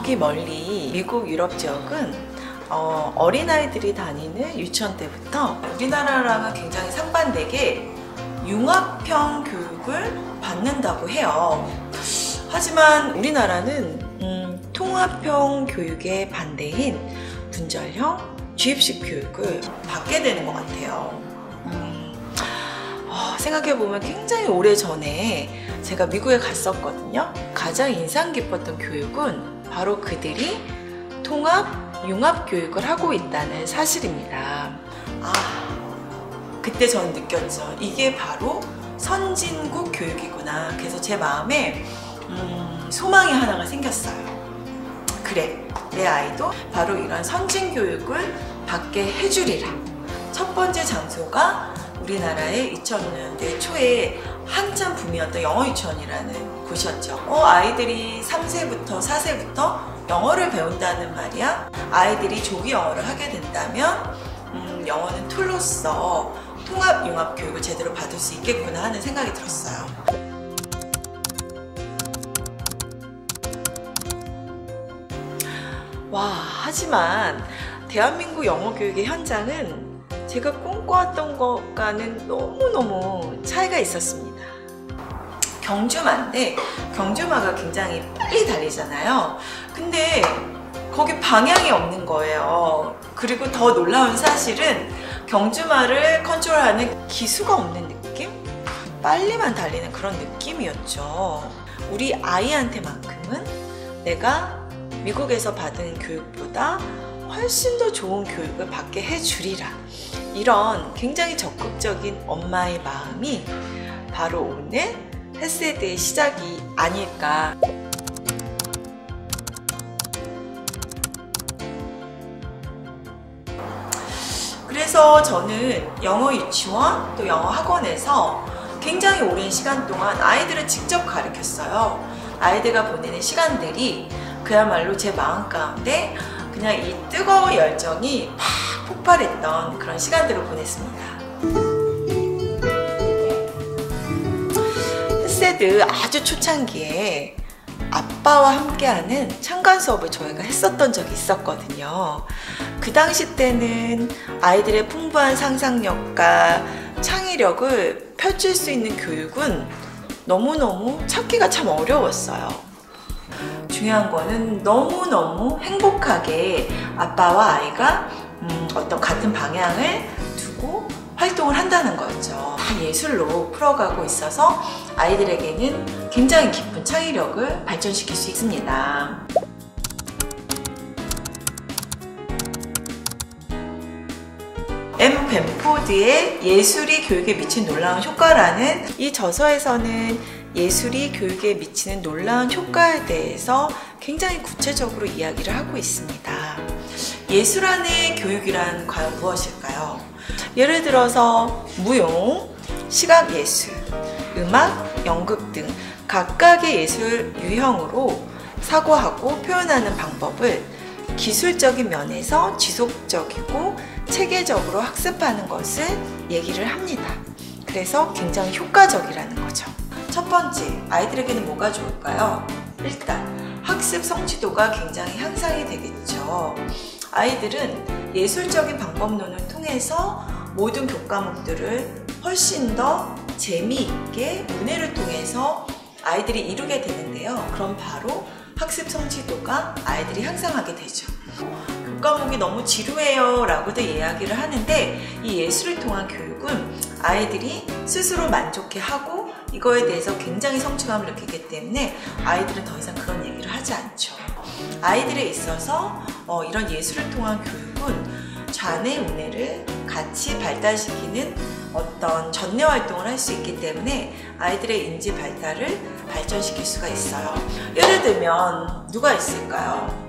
저기 멀리 미국 유럽 지역은 어린아이들이 다니는 유치원 때부터 우리나라랑은 굉장히 상반되게 융합형 교육을 받는다고 해요. 하지만 우리나라는 통합형 교육의 반대인 분절형 주입식 교육을 받게 되는 것 같아요. 생각해보면 굉장히 오래전에 제가 미국에 갔었거든요. 가장 인상 깊었던 교육은 바로 그들이 통합, 융합 교육을 하고 있다는 사실입니다. 그때 전 느꼈죠. 이게 바로 선진국 교육이구나. 그래서 제 마음에 소망이 하나가 생겼어요. 그래, 내 아이도 바로 이런 선진 교육을 받게 해주리라. 첫 번째 장소가 우리나라의 2000년대 초에 한참 붐이었던 영어 유치원이라는 곳이었죠. 아이들이 3세부터 4세부터 영어를 배운다는 말이야. 아이들이 조기 영어를 하게 된다면 영어는 툴로서 통합, 융합 교육을 제대로 받을 수 있겠구나 하는 생각이 들었어요. 하지만 대한민국 영어 교육의 현장은 제가 꿈꿔왔던 것과는 너무너무 차이가 있었습니다. 경주마인데 경주마가 굉장히 빨리 달리잖아요. 근데 거기 방향이 없는 거예요. 그리고 더 놀라운 사실은 경주마를 컨트롤하는 기수가 없는 느낌? 빨리만 달리는 그런 느낌이었죠. 우리 아이한테만큼은 내가 미국에서 받은 교육보다 훨씬 더 좋은 교육을 받게 해주리라. 이런 굉장히 적극적인 엄마의 마음이 바로 오늘 햇세드의 시작이 아닐까. 그래서 저는 영어 유치원 또 영어 학원에서 굉장히 오랜 시간 동안 아이들을 직접 가르쳤어요. 아이들과 보내는 시간들이 그야말로 제 마음 가운데 그냥 이 뜨거운 열정이 팍 폭발했던 그런 시간들을 보냈습니다. 햇세드 아주 초창기에 아빠와 함께하는 창간 수업을 저희가 했었던 적이 있었거든요. 그 당시 때는 아이들의 풍부한 상상력과 창의력을 펼칠 수 있는 교육은 너무너무 찾기가 참 어려웠어요. 중요한 거는 너무너무 행복하게 아빠와 아이가 어떤 같은 방향을 두고 활동을 한다는 거였죠. 다 예술로 풀어가고 있어서 아이들에게는 굉장히 깊은 창의력을 발전시킬 수 있습니다. M. 벤포드의 예술이 교육에 미친 놀라운 효과라는 이 저서에서는 예술이 교육에 미치는 놀라운 효과에 대해서 굉장히 구체적으로 이야기를 하고 있습니다. 예술 안의 교육이란 과연 무엇일까요? 예를 들어서 무용, 시각예술, 음악, 연극 등 각각의 예술 유형으로 사고하고 표현하는 방법을 기술적인 면에서 지속적이고 체계적으로 학습하는 것을 얘기를 합니다. 그래서 굉장히 효과적이라는 거죠. 첫 번째, 아이들에게는 뭐가 좋을까요? 일단 학습 성취도가 굉장히 향상이 되겠죠. 아이들은 예술적인 방법론을 통해서 모든 교과목들을 훨씬 더 재미있게 문해를 통해서 아이들이 이루게 되는데요. 그럼 바로 학습 성취도가 아이들이 향상하게 되죠. 교과목이 너무 지루해요 라고도 이야기를 하는데 이 예술을 통한 교육은 아이들이 스스로 만족해하고 이거에 대해서 굉장히 성취감을 느끼기 때문에 아이들은 더 이상 그런 얘기를 하지 않죠. 아이들에 있어서 이런 예술을 통한 교육은 좌뇌 우뇌를 같이 발달시키는 어떤 전뇌 활동을 할 수 있기 때문에 아이들의 인지 발달을 발전시킬 수가 있어요. 예를 들면 누가 있을까요?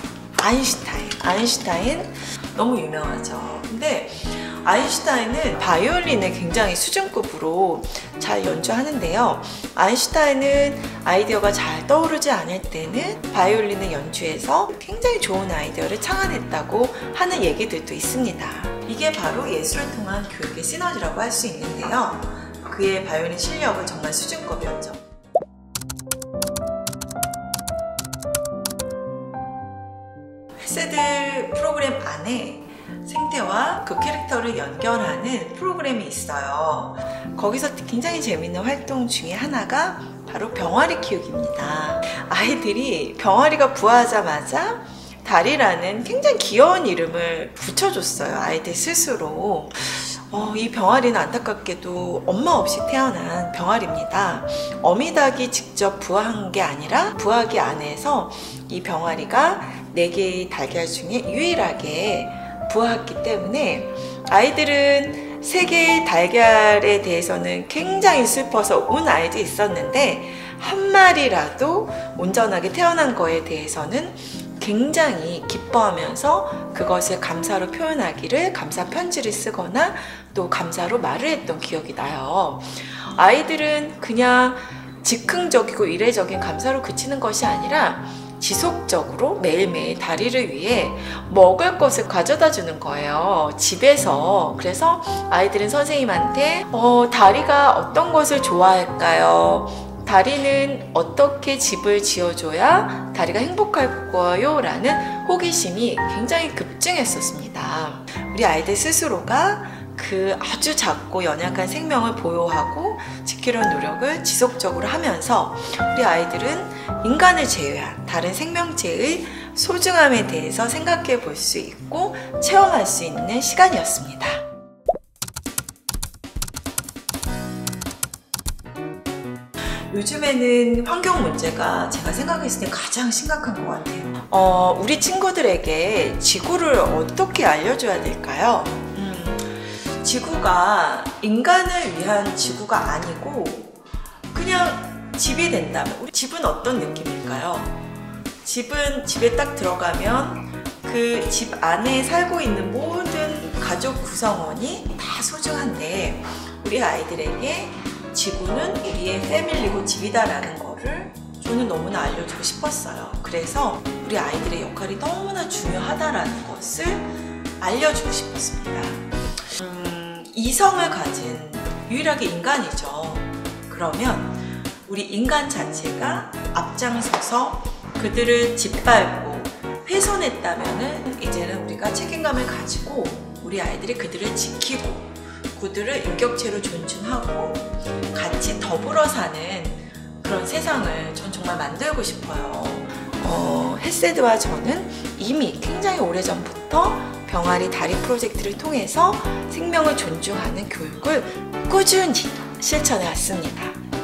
아인슈타인 너무 유명하죠. 근데 아인슈타인은 바이올린을 굉장히 수준급으로 잘 연주하는데요. 아인슈타인은 아이디어가 잘 떠오르지 않을 때는 바이올린을 연주해서 굉장히 좋은 아이디어를 창안했다고 하는 얘기들도 있습니다. 이게 바로 예술을 통한 교육의 시너지라고 할 수 있는데요. 그의 바이올린 실력은 정말 수준급이었죠. 안에 생태와 그 캐릭터를 연결하는 프로그램이 있어요. 거기서 굉장히 재밌는 활동 중에 하나가 바로 병아리 키우기입니다. 아이들이 병아리가 부화하자마자 다리라는 굉장히 귀여운 이름을 붙여줬어요. 아이들 스스로. 이 병아리는 안타깝게도 엄마 없이 태어난 병아리입니다. 어미닭이 직접 부화한 게 아니라 부화기 안에서 이 병아리가 4개의 달걀 중에 유일하게 부화했기 때문에 아이들은 3개의 달걀에 대해서는 굉장히 슬퍼서 운 아이도 있었는데 한 마리라도 온전하게 태어난 거에 대해서는 굉장히 기뻐하면서 그것을 감사로 표현하기를 감사 편지를 쓰거나 또 감사로 말을 했던 기억이 나요. 아이들은 그냥 즉흥적이고 이례적인 감사로 그치는 것이 아니라 지속적으로 매일매일 다리를 위해 먹을 것을 가져다 주는 거예요. 집에서. 그래서 아이들은 선생님한테 다리가 어떤 것을 좋아할까요? 다리는 어떻게 집을 지어줘야 다리가 행복할 거요? 라는 호기심이 굉장히 급증했었습니다. 우리 아이들 스스로가 그 아주 작고 연약한 생명을 보호하고 지키려는 노력을 지속적으로 하면서 우리 아이들은 인간을 제외한 다른 생명체의 소중함에 대해서 생각해 볼 수 있고 체험할 수 있는 시간이었습니다. 요즘에는 환경 문제가 제가 생각했을 때 가장 심각한 것 같아요. 우리 친구들에게 지구를 어떻게 알려줘야 될까요? 지구가 인간을 위한 지구가 아니고 그냥 집이 된다면 우리 집은 어떤 느낌일까요? 집에 딱 들어가면 그 집 안에 살고 있는 모든 가족 구성원이 다 소중한데 우리 아이들에게 지구는 우리의 패밀리고 집이다라는 거를 저는 너무나 알려주고 싶었어요. 그래서 우리 아이들의 역할이 너무나 중요하다라는 것을 알려주고 싶었습니다. 이성을 가진 유일하게 인간이죠. 그러면 우리 인간 자체가 앞장서서 그들을 짓밟고 훼손했다면은 이제는 우리가 책임감을 가지고 우리 아이들이 그들을 지키고 그들을 인격체로 존중하고 같이 더불어 사는 그런 세상을 전 정말 만들고 싶어요. 햇세드와 저는 이미 굉장히 오래전부터 병아리 다리 프로젝트를 통해서 생명을 존중하는 교육을 꾸준히 실천해 왔습니다.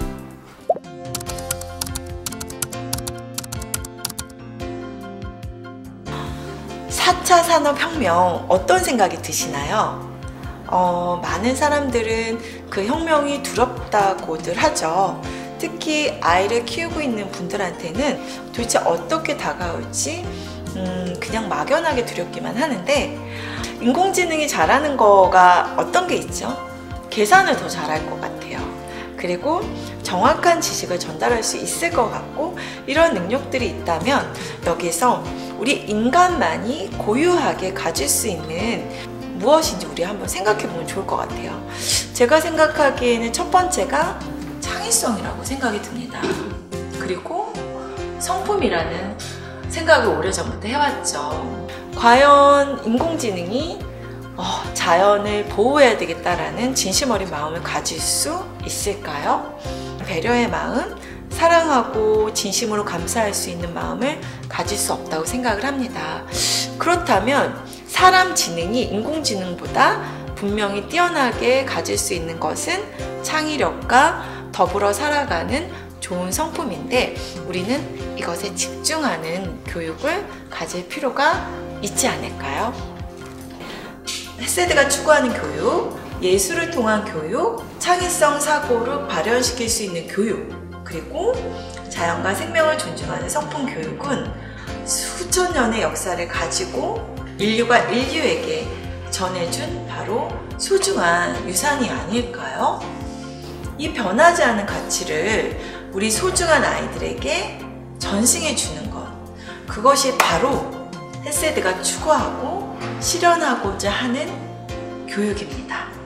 4차 산업혁명 어떤 생각이 드시나요? 많은 사람들은 그 혁명이 두렵다고들 하죠. 특히 아이를 키우고 있는 분들한테는 도대체 어떻게 다가올지 그냥 막연하게 두렵기만 하는데 인공지능이 잘하는 거가 어떤 게 있죠? 계산을 더 잘할 것 같아요. 그리고 정확한 지식을 전달할 수 있을 것 같고 이런 능력들이 있다면 여기서 우리 인간만이 고유하게 가질 수 있는 무엇인지 우리 한번 생각해 보면 좋을 것 같아요. 제가 생각하기에는 첫 번째가 창의성이라고 생각이 듭니다. 그리고 성품이라는 생각을 오래전부터 해왔죠. 과연 인공지능이 자연을 보호해야 되겠다라는 진심 어린 마음을 가질 수 있을까요? 배려의 마음, 사랑하고 진심으로 감사할 수 있는 마음을 가질 수 없다고 생각을 합니다. 그렇다면 사람 지능이 인공지능보다 분명히 뛰어나게 가질 수 있는 것은 창의력과 더불어 살아가는 좋은 성품인데 우리는 이것에 집중하는 교육을 가질 필요가 있지 않을까요? 햇세드가 추구하는 교육, 예술을 통한 교육, 창의성 사고를 발현시킬 수 있는 교육, 그리고 자연과 생명을 존중하는 성품 교육은 수천 년의 역사를 가지고 인류가 인류에게 전해준 바로 소중한 유산이 아닐까요? 이 변하지 않은 가치를 우리 소중한 아이들에게 전승해 주는 것, 그것이 바로 햇세드가 추구하고 실현하고자 하는 교육입니다.